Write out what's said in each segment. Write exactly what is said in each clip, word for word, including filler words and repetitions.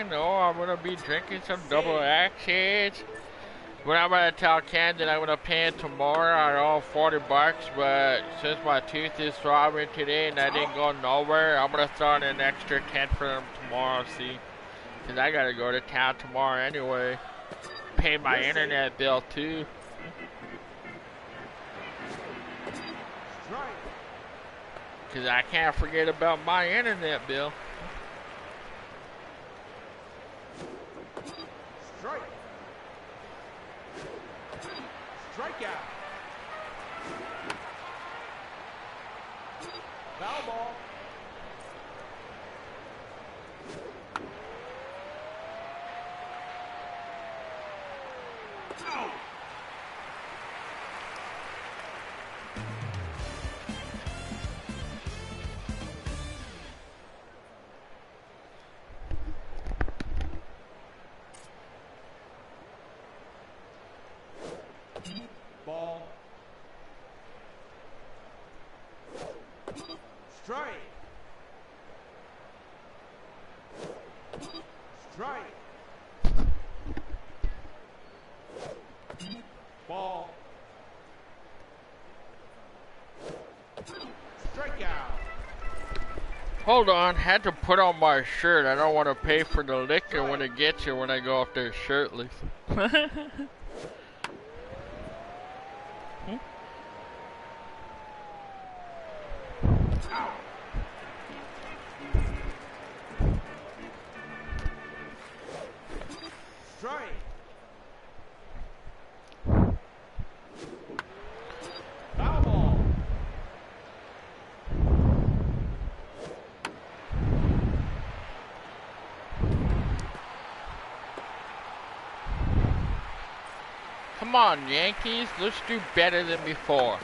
drinking. Oh, I'm gonna be drinking some double actions. When I'm gonna tell Ken that I'm gonna pay him tomorrow at all forty bucks, but since my tooth is throbbing today and I didn't go nowhere, I'm gonna throw in an extra ten for him tomorrow, see? Cause I gotta go to town tomorrow anyway. Pay my internet bill too. Cause I can't forget about my internet bill. Strike. Strikeout. Foul ball. Out. Ball. Strike. Strike. Ball. Strikeout. Hold on, had to put on my shirt. I don't want to pay for the liquor when it gets here when I go up there shirtless. Strike. Foul ball. Come on, Yankees, let's do better than before.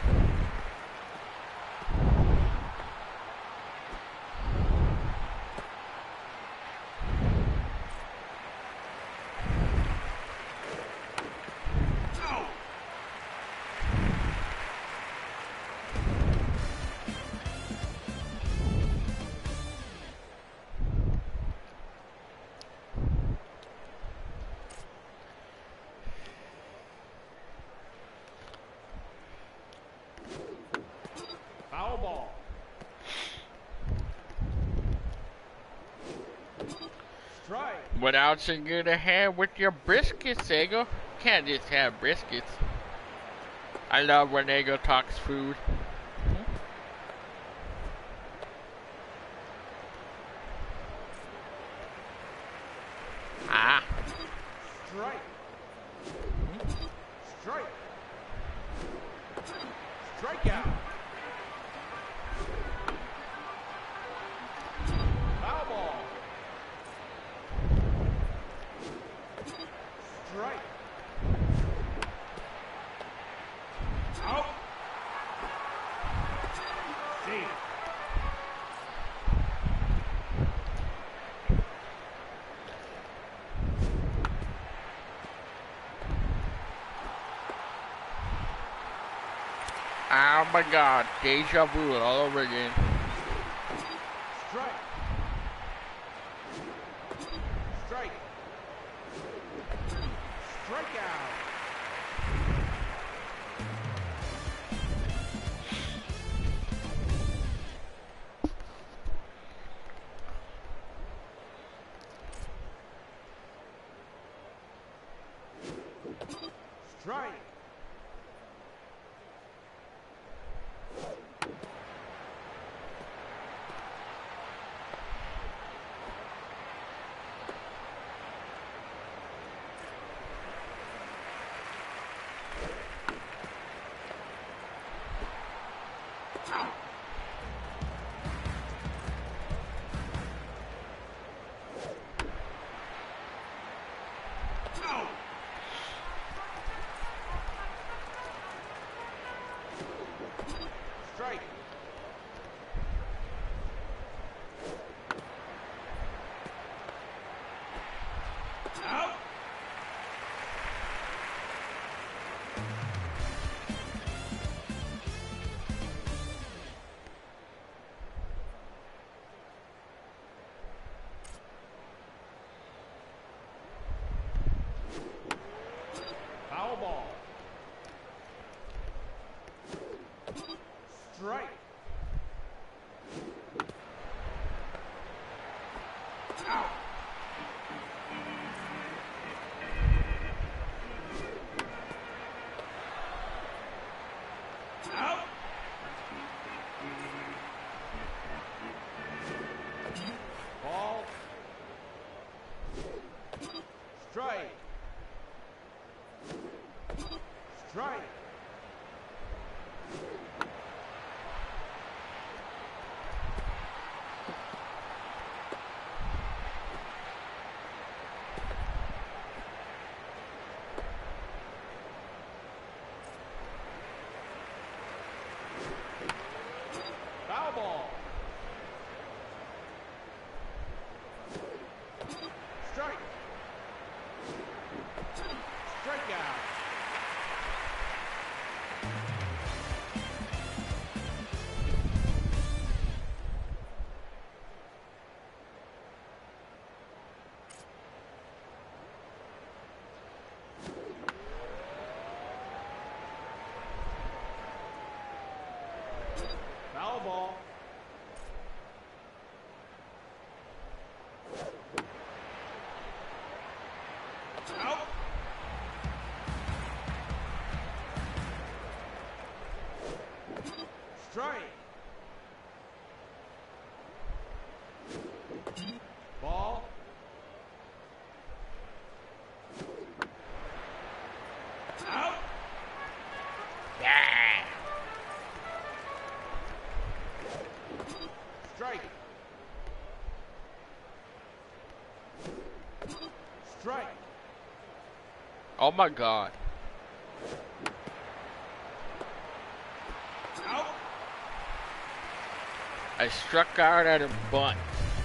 Foul ball. Strike. What else are you gonna have with your briskets, Ego? Can't just have briskets. I love when Ego talks food. Ah. Strike. Strike. Strikeout. Foul ball. Strike. Out. See. Oh my god, deja vu all over again. Strike. Strike. Strikeout. Strike. Strike. Out. Strike. Strike. Foul ball. Strike. Strikeout. Foul ball. Out. Strike. Ball. Out. Yeah. Strike. Strike. Oh my God. Out. I struck out at a bunt.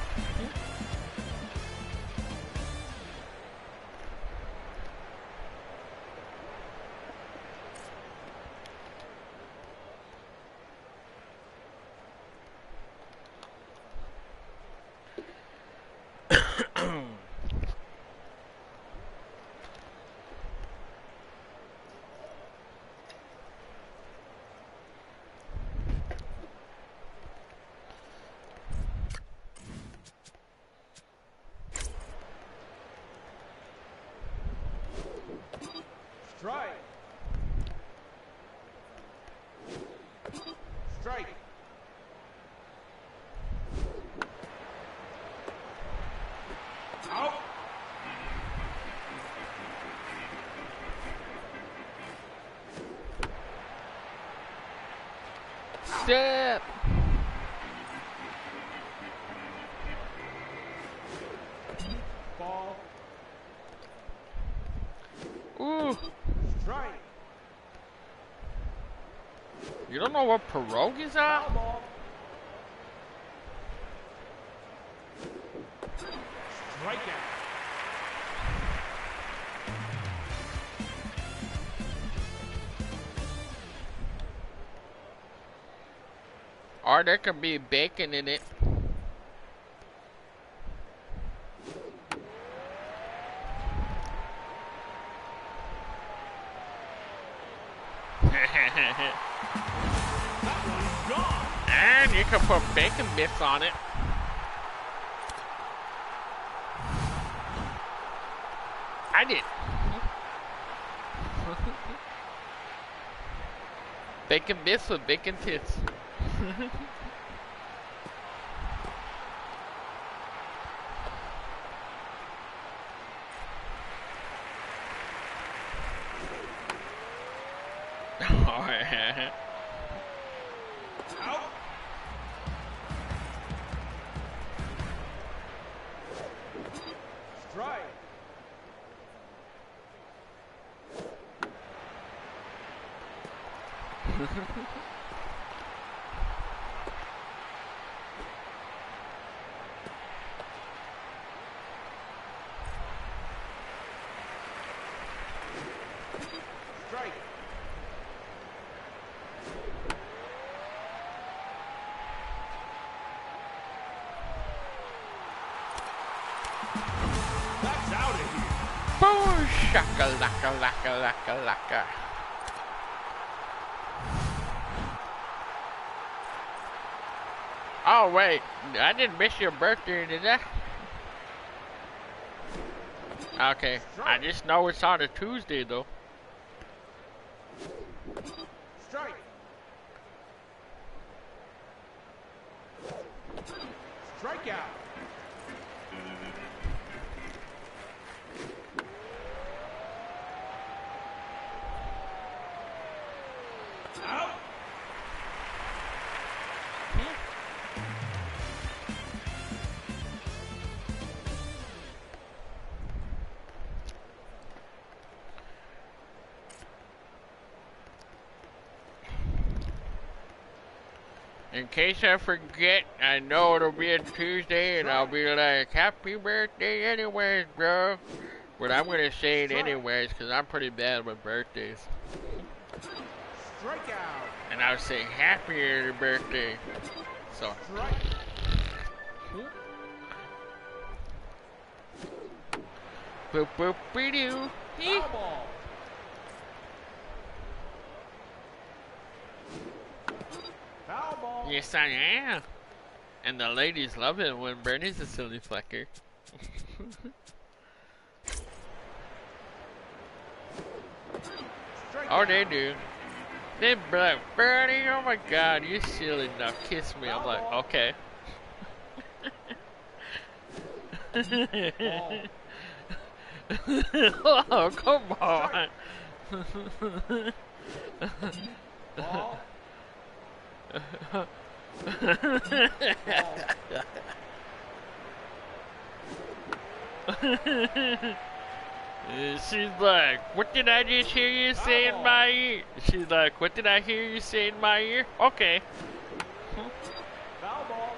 Strike. Strike. Out. Step. Ball. Ooh. Strike. You don't know what pirogue is at? Foul ball. Strikeout. Or there could be bacon in it. That one's gone. And you can put bacon bits on it. I did. Bacon bits with bacon tits. Oh, yeah. Out. Strike. Strike. That's out of here. Boom, shaka laka laka laka laka. Oh wait, I didn't miss your birthday, did I? Okay, I just know it's on a Tuesday though. Strike. Strikeout. In case I forget, I know it'll be a Tuesday and I'll be like, happy birthday anyways, bro. But I'm gonna say it anyways because I'm pretty bad with birthdays. Strikeout. And I'll say happy birthday. So. Boop boop be doo. Foul ball. Foul ball. Yes, I am. And the ladies love it when Bernie's a silly flecker. Oh, they do. They be like, Bernie, oh my god, you're silly now, kiss me. I'm like, okay. Oh, come on. Ball. She's like, what did I just hear you say in my ear? She's like, what did I hear you say in my ear? Okay. Foul ball.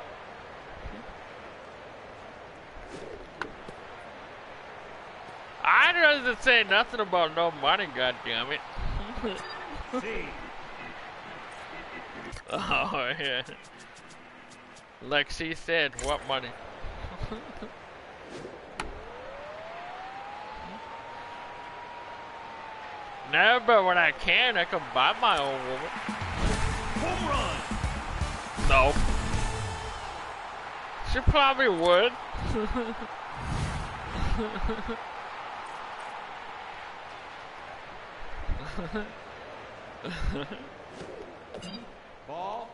I doesn't say nothing about no money, goddammit. C. Oh, yeah. Like she said, what money? No, but when I can, I can buy my own woman. Home run. No. She probably would. Ball.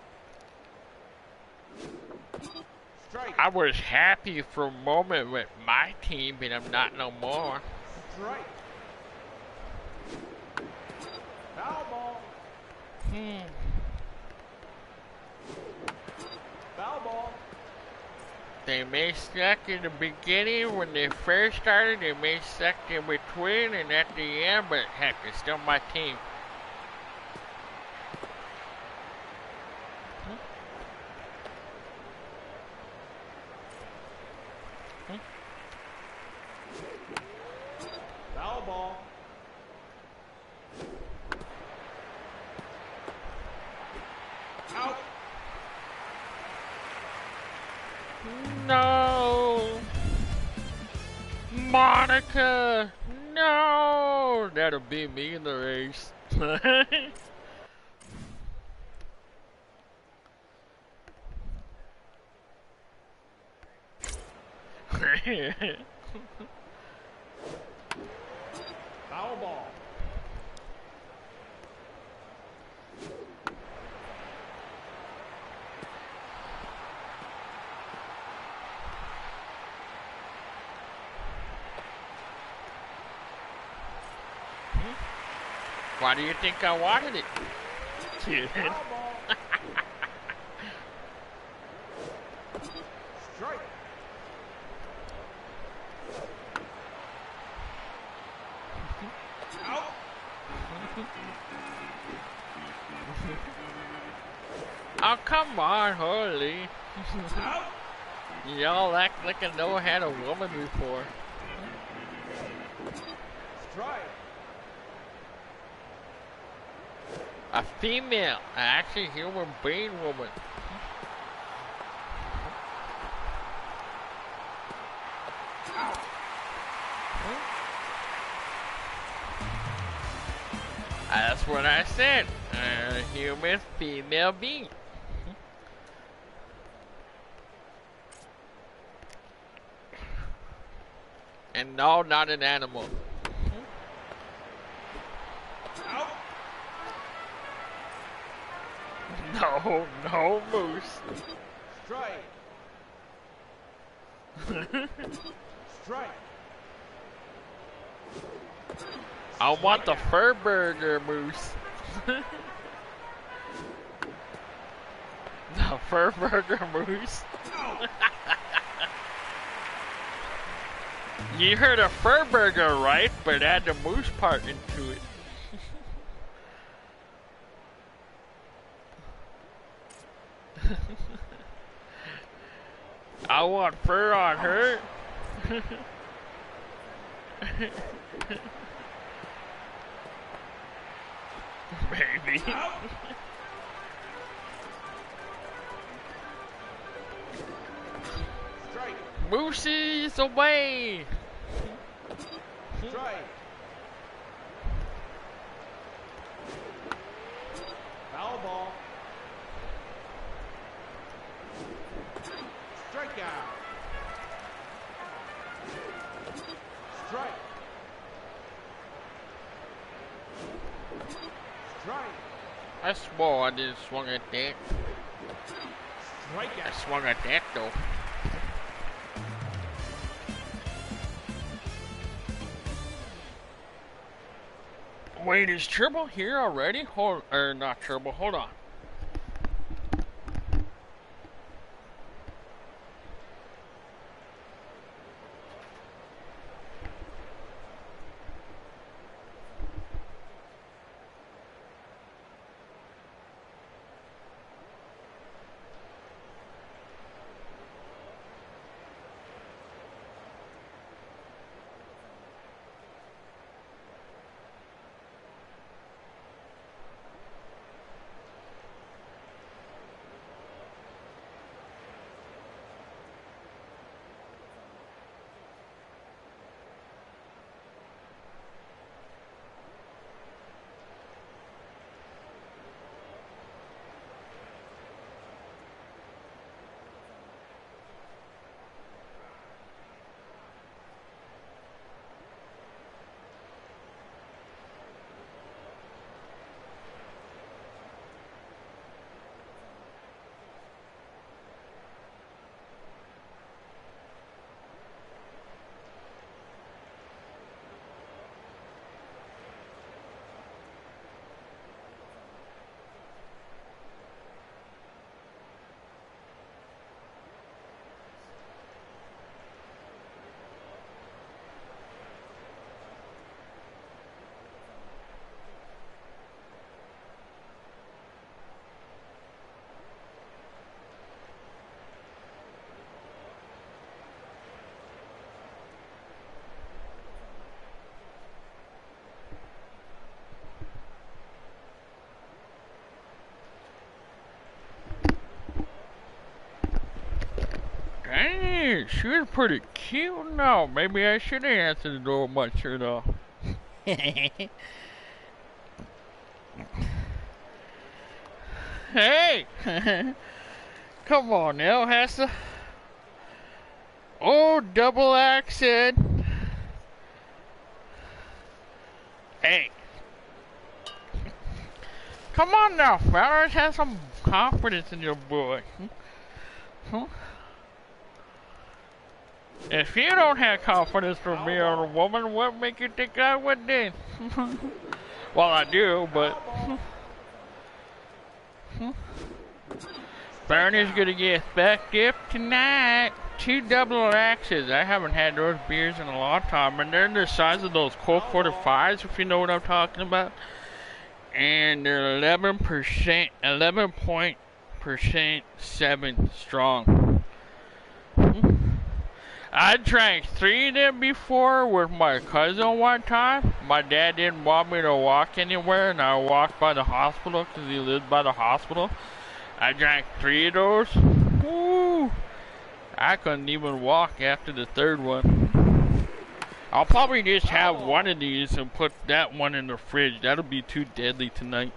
Strike. I was happy for a moment with my team, but I'm not no more. Strike. Foul ball. Hmm. Foul ball. They may suck in the beginning when they first started, they may suck in between and at the end, but heck, it's still my team. Foul ball. Out. No! Monica! No! That'll be me in the race. Foul ball. Why do you think I wanted it? Dude. Foul ball. Strike. Out. Oh, come on, holy. Out. Y'all act like I never had a woman before. Strike. A female, an actually human being woman. Out. That's what I said. A human female being. And no, not an animal. Out. No, no moose. Strike. Strike. I want the fur burger moose. The fur burger moose. Out. You heard a fur burger, right? But add the moose part into it. I want fur on her. Baby. Out. Strike. Moosey's away. Strike. Foul ball. Strikeout. Strike. Strike. I swore I didn't swing at that. I Strikeout. swung at that though. Wait, is Turbo here already? Hold, or not Turbo, hold on. Dang, she was pretty cute now. Maybe I should have answered the door much though. Hey! Come on now, Hassa. Oh, double accent. Hey. Come on now, fellas. Have some confidence in your boy. Huh? If you don't have confidence for me or a woman, what make you think I would then? Well, I do, but... Bernie's gonna get effective tonight. Two double X's. I haven't had those beers in a long time, and they're the size of those Colt forty-fives, if you know what I'm talking about. And they're eleven percent, eleven point percent seven strong. I drank three of them before with my cousin one time. My dad didn't want me to walk anywhere, and I walked by the hospital because he lived by the hospital. I drank three of those. Woo! I couldn't even walk after the third one. I'll probably just have one of these and put that one in the fridge. That'll be too deadly tonight.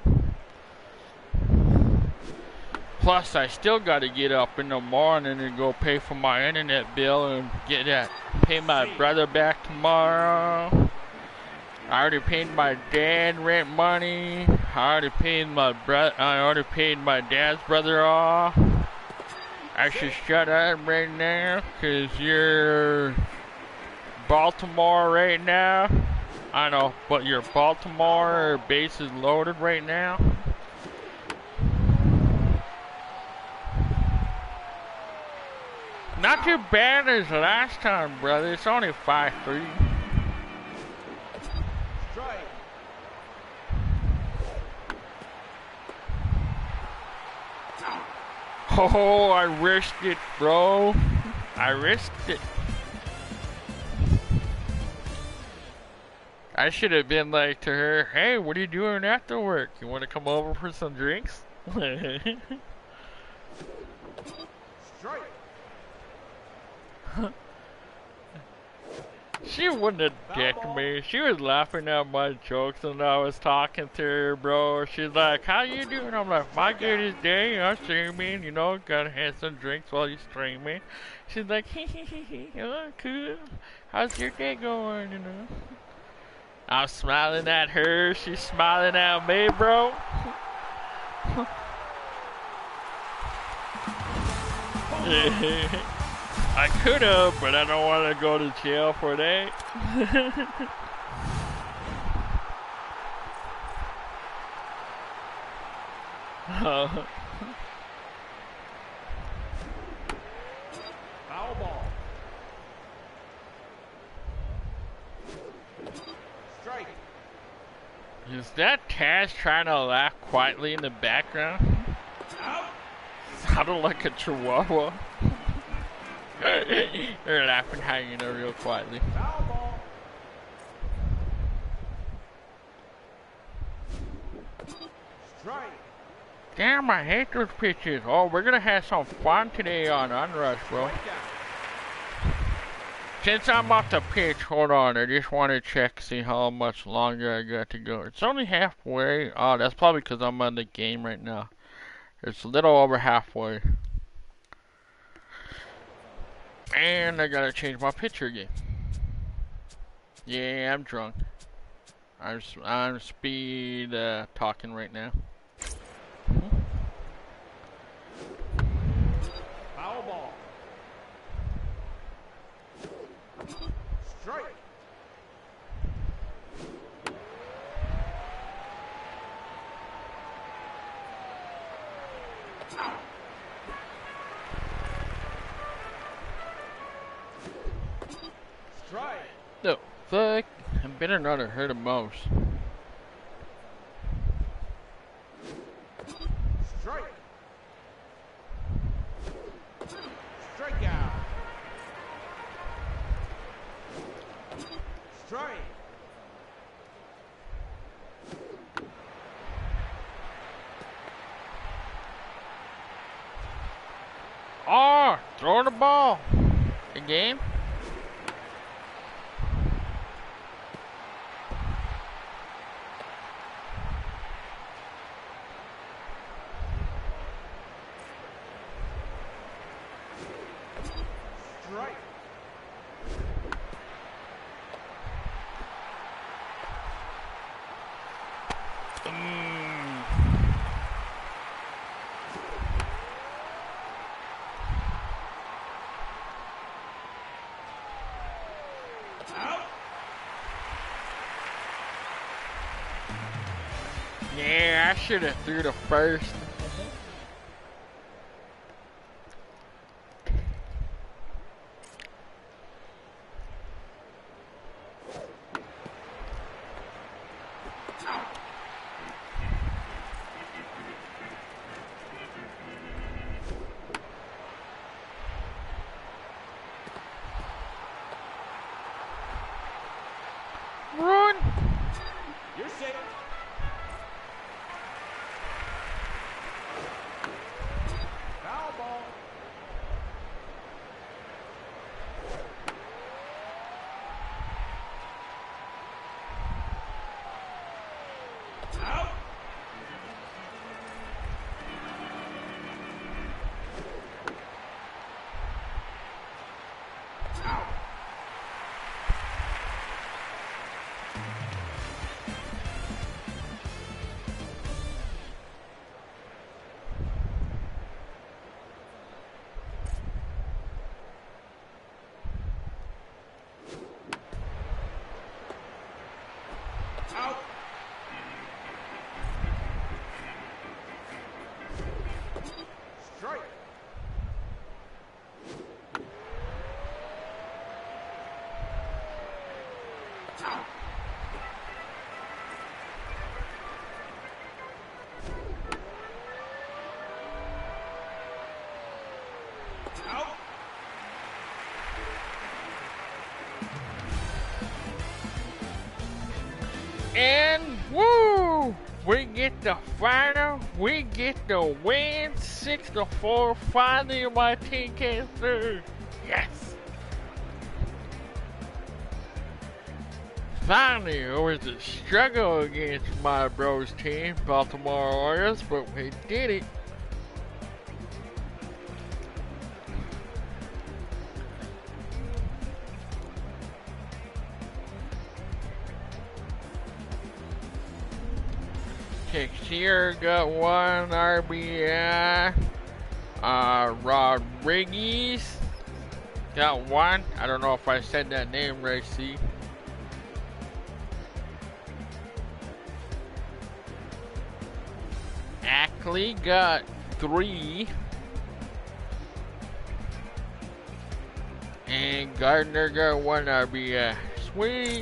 Plus, I still gotta get up in the morning and go pay for my internet bill and get that, pay my brother back tomorrow. I already paid my dad rent money. I already paid my bro- I already paid my dad's brother off. I should shut up right now, cause you're Baltimore right now. I know, but your Baltimore base is loaded right now. Not too bad as last time, brother. It's only five three. Strike. Oh, I risked it, bro. I risked it. I should have been like to her, hey, what are you doing after work? You want to come over for some drinks? Strike. She wouldn't have dicked me. She was laughing at my jokes and I was talking to her, bro. She's like, how you doing? I'm like, my good is day. I'm streaming, you know, gotta have some drinks while you streaming. She's like, hee hee hee hee, oh, cool. How's your day going, you know? I'm smiling at her, she's smiling at me, bro. I could have, but I don't want to go to jail for that. uh, Foul ball. Strike. Is that Taz trying to laugh quietly in the background? Out. Sounded like a chihuahua. They're laughing, hanging there real quietly. Foul ball. Strike. Damn, I hate those pitches. Oh, we're gonna have some fun today on Unrush, bro. Since I'm off the pitch, hold on. I just want to check, see how much longer I got to go. It's only halfway. Oh, that's probably because I'm on the game right now. It's a little over halfway. And I gotta change my pitcher again. Yeah, I'm drunk. I'm, I'm speed uh, talking right now. Foul ball. Strike. Strike. No, fuck. I better not have hurt him most. Strike. Strikeout. Strike. Oh, throw the ball. The game? Strike. Mm. Out. Yeah, I should have threw the first. Run! You're safe. Foul ball. Out. Out. Out. Strike. Out. Out. And woo! We get the final. We get the win. Six to four. Finally, my team came through. Yes. Finally, it was a struggle against my bros team, Baltimore Orioles, but we did it. Texier got one R B I. Uh, Rodriguez got one. I don't know if I said that name right, see. Ackley got three. And Gardner got one R B I. Sweet.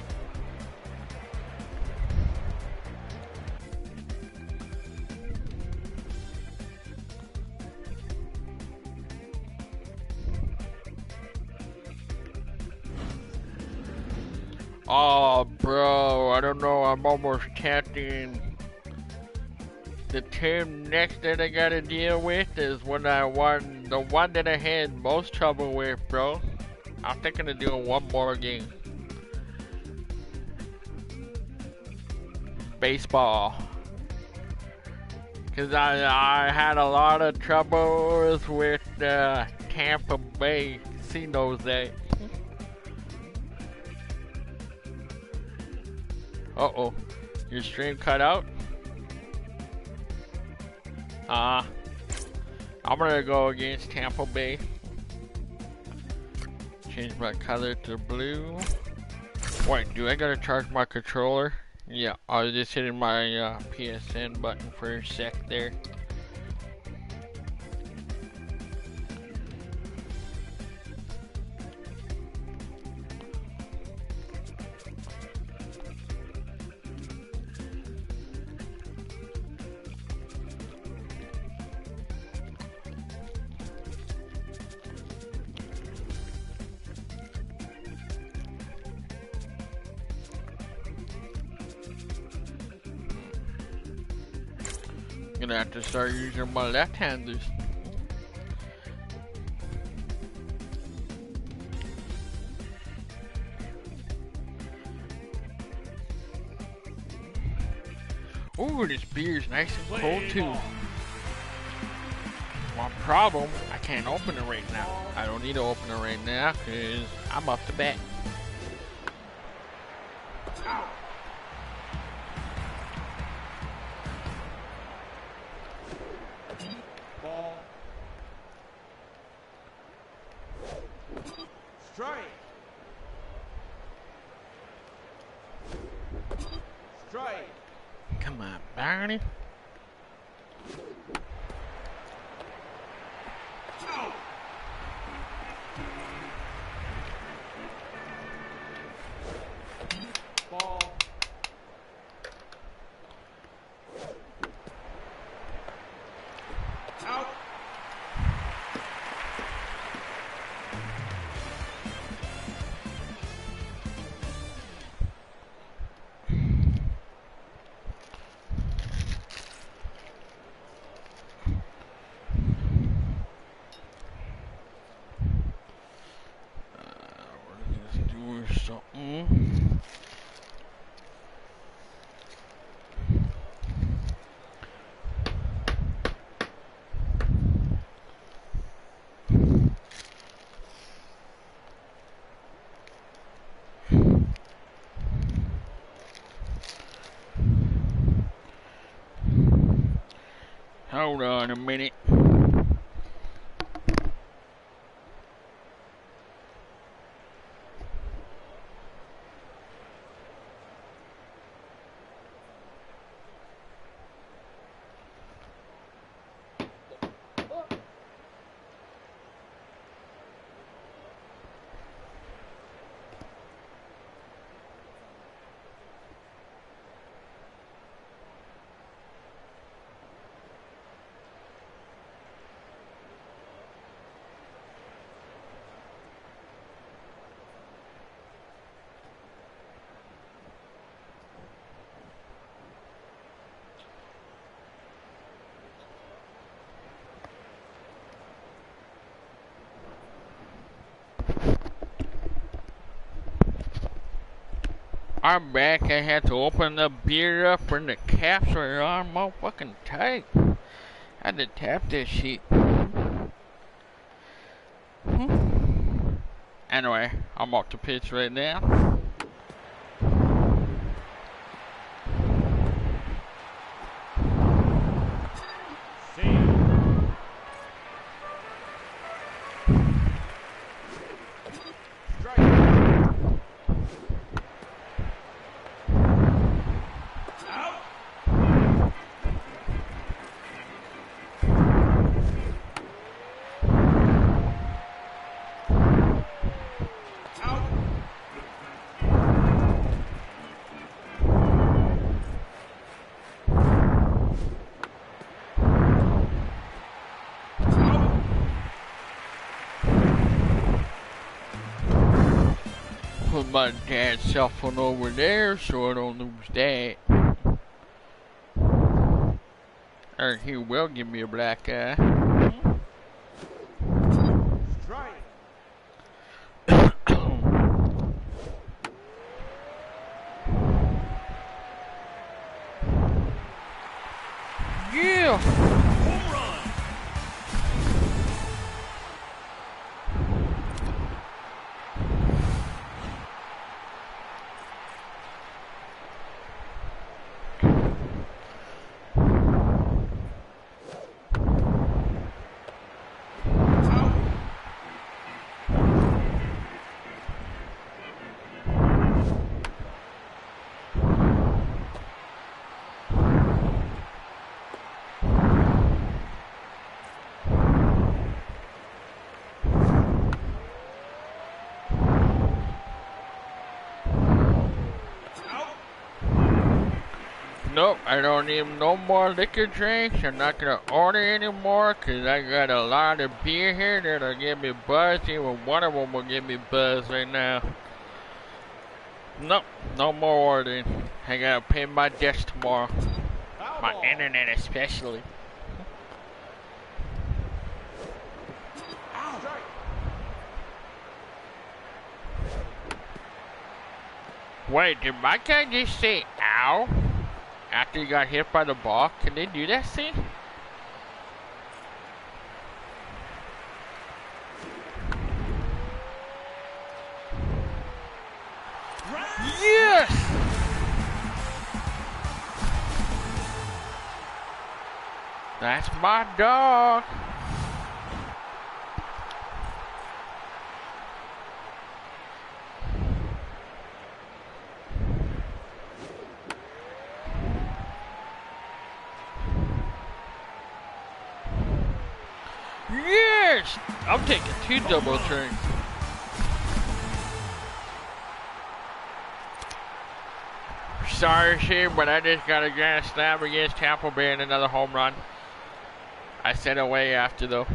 Oh, bro, I don't know. I'm almost tempting. The team next that I gotta deal with is when I won the one that I had most trouble with, bro. I'm thinking of doing one more game. Baseball. Cause I I had a lot of troubles with uh, Tampa Bay. She knows that. Uh oh, your stream cut out? Uh, I'm gonna go against Tampa Bay. Change my color to blue. Wait, do I gotta charge my controller? Yeah, I was just hitting my uh, P S N button for a sec there. Gonna have to start using my left-handers. Ooh, this beer's nice and cold too. One problem, I can't open it right now. I don't need to open it right now because I'm up to bat. Ball. Strike. Strike. Come on, Barney. Out. Ball. Out. Something. Hold on a minute. I'm back. I had to open the beer up and the caps are on my fucking tight. I had to tap this sheet. Anyway, I'm off the pitch right now. Put my dad's cell phone over there so I don't lose that. Or he will give me a black eye. Strike. Yeah! Home run. Nope, I don't need no more liquor drinks. I'm not gonna order anymore because I got a lot of beer here that'll get me buzzed. Even one of them will get me buzzed right now. Nope, no more ordering. I gotta pay my desk tomorrow. My internet especially. Wait, did my guy just say ow? After he got hit by the ball? Can they do that, see? Yes! That's my dog. Yes! I'm taking two double turns. Sorry, Shane, but I just got a grand slam against Tampa Bay and another home run. I sent away after, though.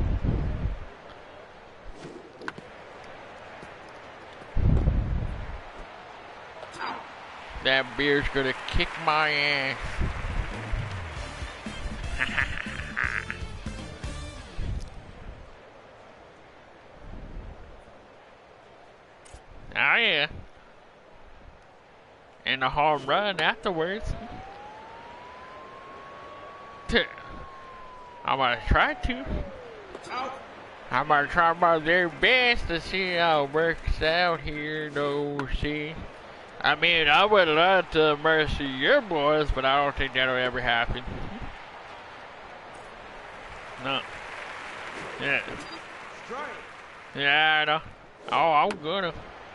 That beer's gonna kick my ass. Oh yeah. And a home run afterwards. I'm gonna try to. I'm gonna try my very best to see how it works out here, though, see. I mean, I would love to mercy your boys, but I don't think that'll ever happen. No. Yeah. Yeah, I know. Oh, I'm gonna.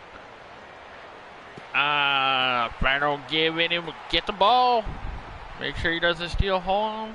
Uh, if I don't give in him, get the ball. Make sure he doesn't steal home.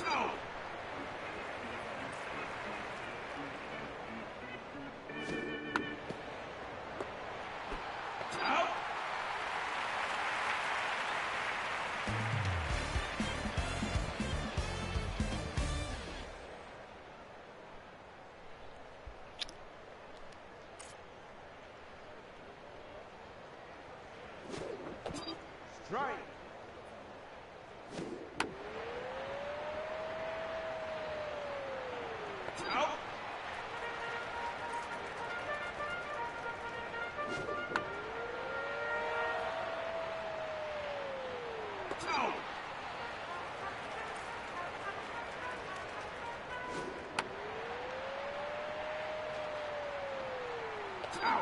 Out. Out. Strike. Out. Out. Out.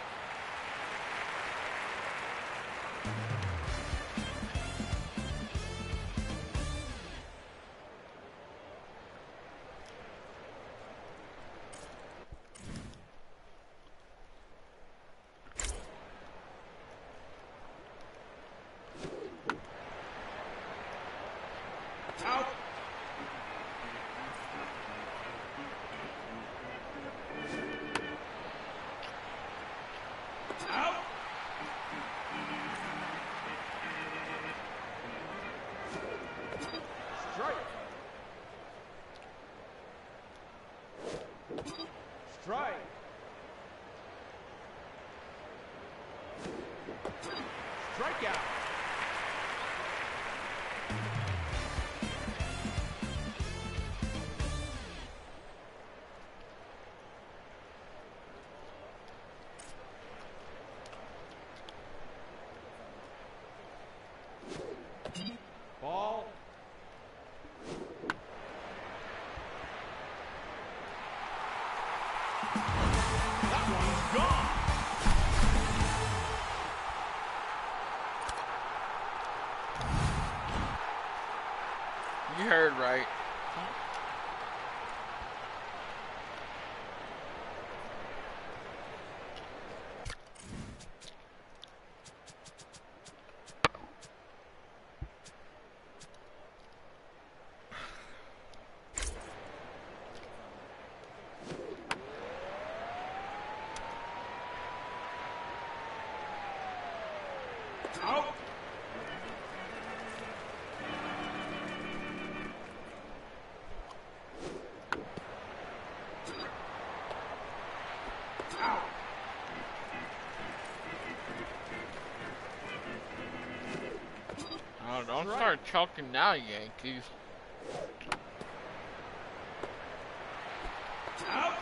Out. Out. Strike. Strike. Strikeout. Ball. That one's gone. You heard right. Out. Out. Oh, don't Right. start choking now, Yankees. Out.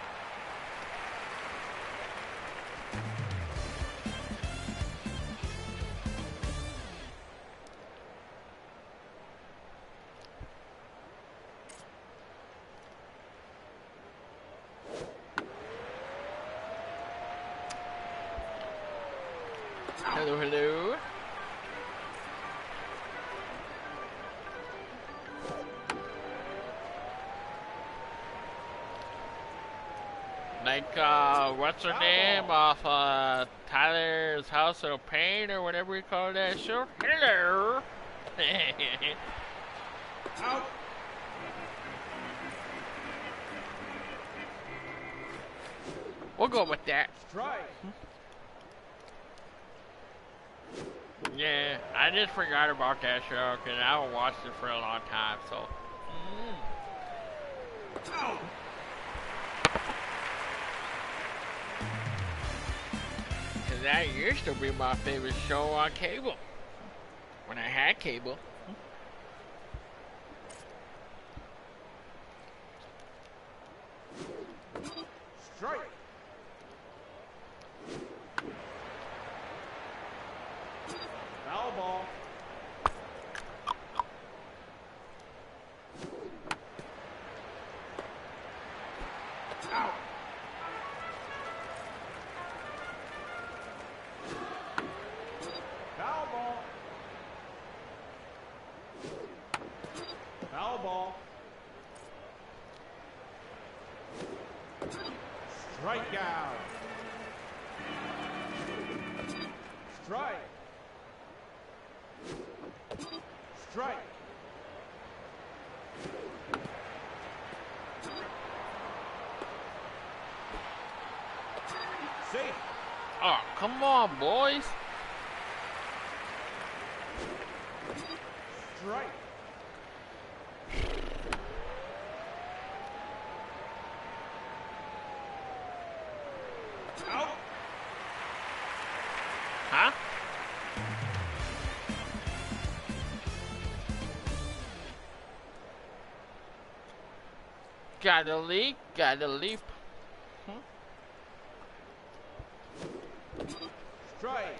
Hello, hello. Like, uh, what's her name off, uh, Tyler's House of Pain or whatever we call that show? Hello! Out. We'll go with that. Strike. Yeah, I just forgot about that show because I haven't watched it for a long time, so. Out. Because that used to be my favorite show on cable. When I had cable. Strike. Foul ball. Out. Foul ball. Foul ball. Strikeout. Strike. Strike. Oh, come on, boys. Strike. Out. Huh? Gotta leap, gotta leap. Hmm? Strike.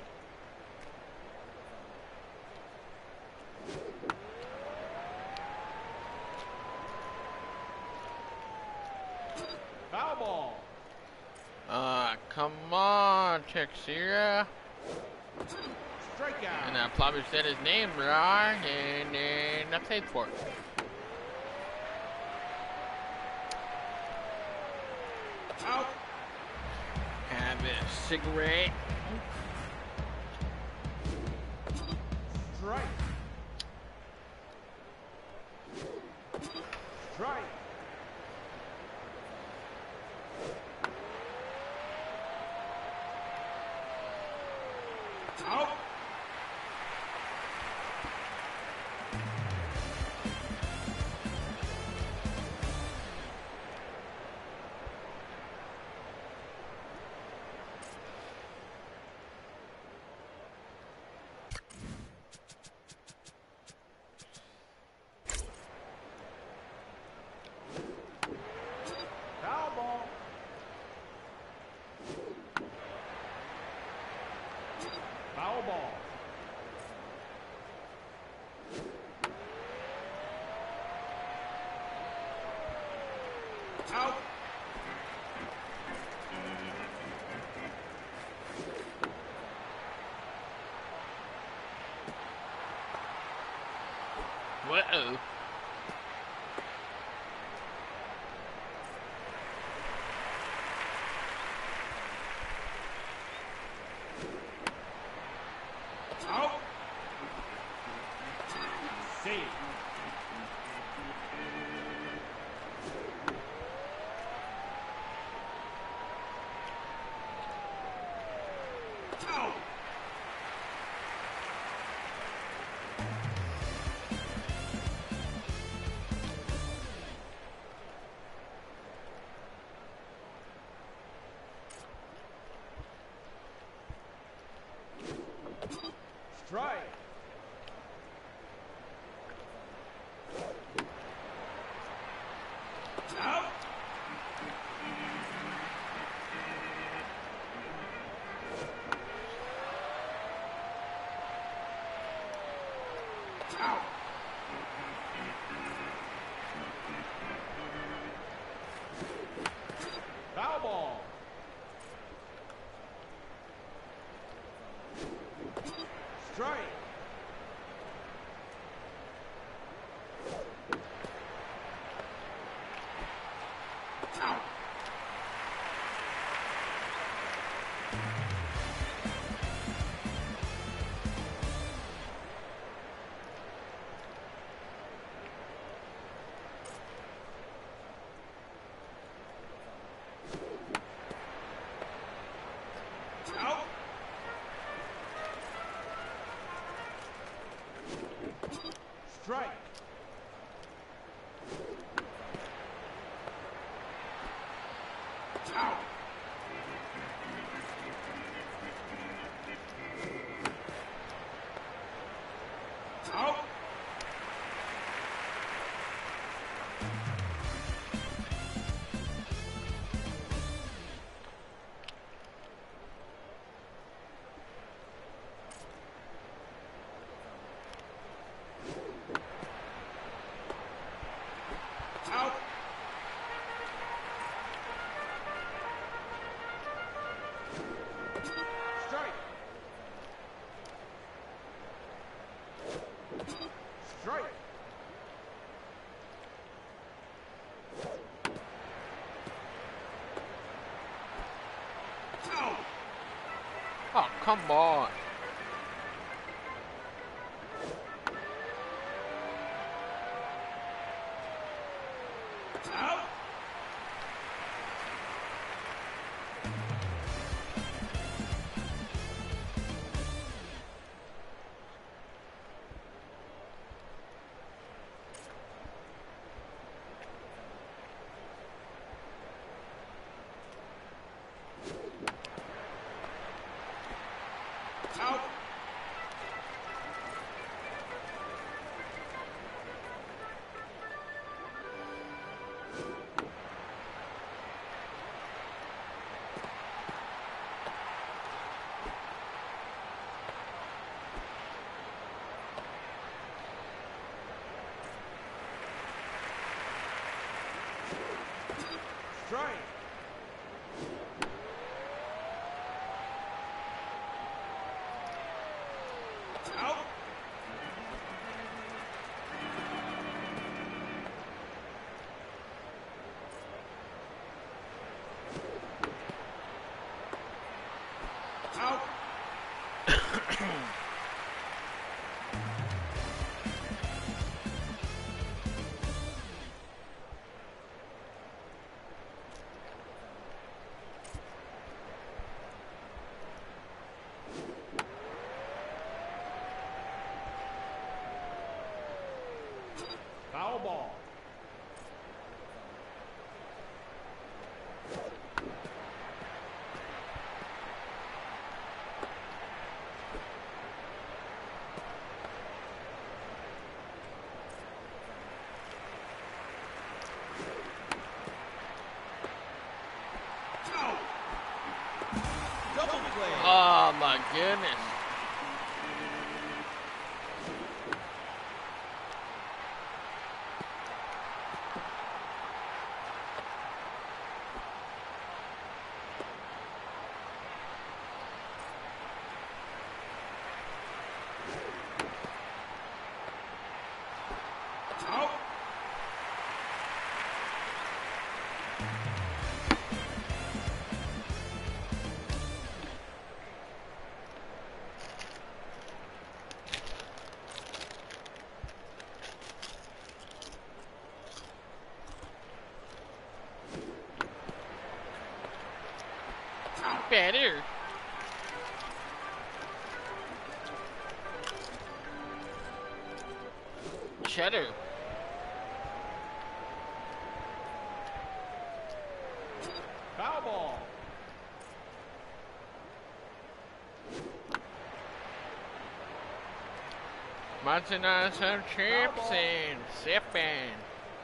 Foul ball. Uh, come on, Texera. Strikeout. And I probably said his name right, and then I paid for it. Out. Have a cigarette. Strike. Strike. Out. Foul ball. Foul ball. Out. Whoa. Out. Safe. Out. Strike. Out. Out. Foul ball. Strike. Out. Out. Strike. Out. Out. Out. Strike. Strike. Out. Oh, come on. Out. Strike. Out. Out. Foul ball. Out. Double play. Oh my goodness. Out. Better. Cheddar. Foul ball. Munching on some chips and sipping.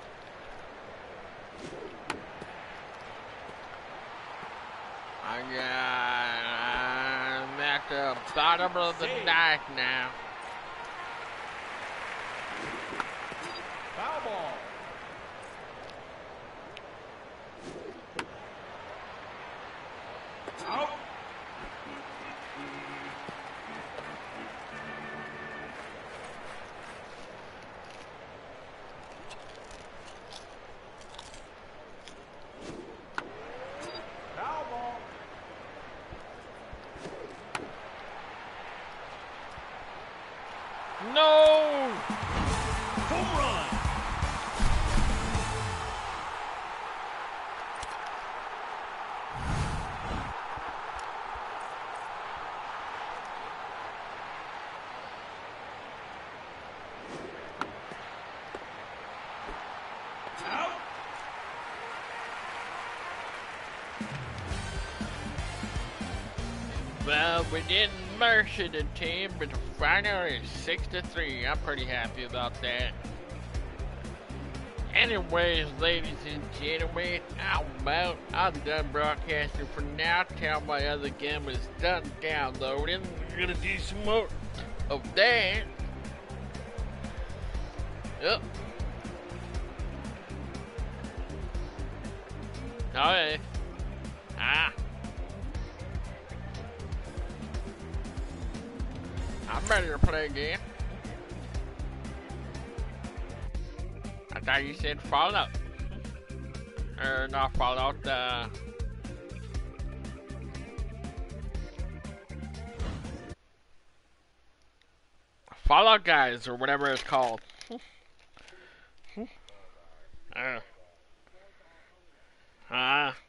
I got, I'm at the bottom of the ninth now. Foul ball. Out. Foul ball. No! Home run. Out. Well, we didn't mercy the team, but the final is six to three. I'm pretty happy about that. Anyways, ladies and gentlemen, I'm out. I'm done broadcasting for now. Tell my other game is done downloading. We're gonna do some more of that. Yep. Okay. Ah. I'm ready to play again. I thought you said Fallout. Or not Fallout, uh... Fallout Guys, or whatever it's called. uh. Ah.